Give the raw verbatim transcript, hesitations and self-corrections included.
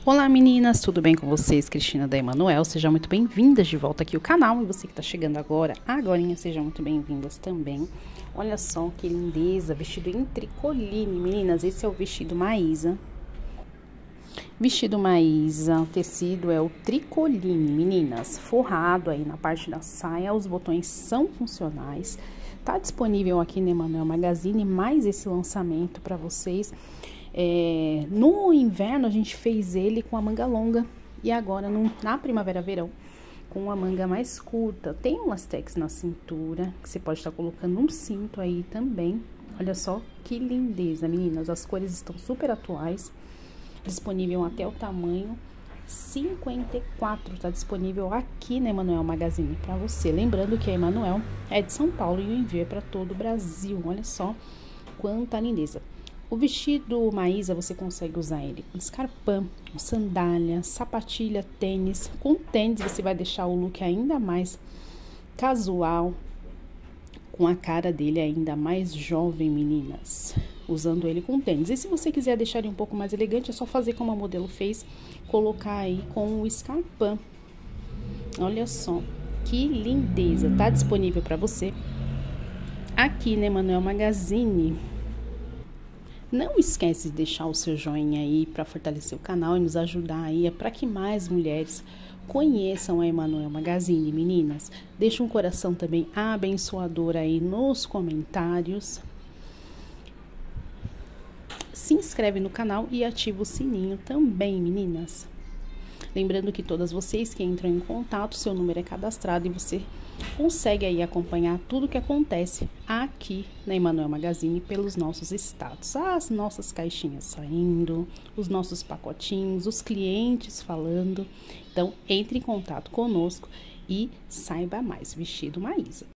Olá meninas, tudo bem com vocês? Cristina da Emanuel, sejam muito bem-vindas de volta aqui ao canal. E você que tá chegando agora, agorinha, sejam muito bem-vindas também. Olha só que lindeza, vestido em tricoline, meninas, esse é o vestido Maísa. Vestido Maísa, o tecido é o tricoline, meninas, forrado aí na parte da saia, os botões são funcionais. Tá disponível aqui na Emanuel Magazine, mais esse lançamento para vocês. É, no inverno a gente fez ele com a manga longa e agora no, na primavera-verão com a manga mais curta. Tem um lastex na cintura que você pode estar colocando um cinto aí também. Olha só que lindeza, meninas, as cores estão super atuais, disponível até o tamanho cinquenta e quatro, tá disponível aqui na Emanuel Magazine para você. Lembrando que a Emanuel é de São Paulo e o envio é para todo o Brasil. Olha só quanta lindeza. O vestido Maísa, você consegue usar ele com escarpão, com sandália, sapatilha, tênis. Com tênis você vai deixar o look ainda mais casual, com a cara dele ainda mais jovem, meninas. Usando ele com tênis. E se você quiser deixar ele um pouco mais elegante, é só fazer como a modelo fez, colocar aí com o escarpão. Olha só que lindeza. Tá disponível para você aqui na Emanuel Magazine. Não esquece de deixar o seu joinha aí para fortalecer o canal e nos ajudar aí para que mais mulheres conheçam a Emanuel Magazine, meninas. Deixa um coração também abençoador aí nos comentários. Se inscreve no canal e ativa o sininho também, meninas. Lembrando que todas vocês que entram em contato, seu número é cadastrado e você consegue aí acompanhar tudo que acontece aqui na Emanuel Magazine pelos nossos status. As nossas caixinhas saindo, os nossos pacotinhos, os clientes falando. Então, entre em contato conosco e saiba mais. Vestido Maísa.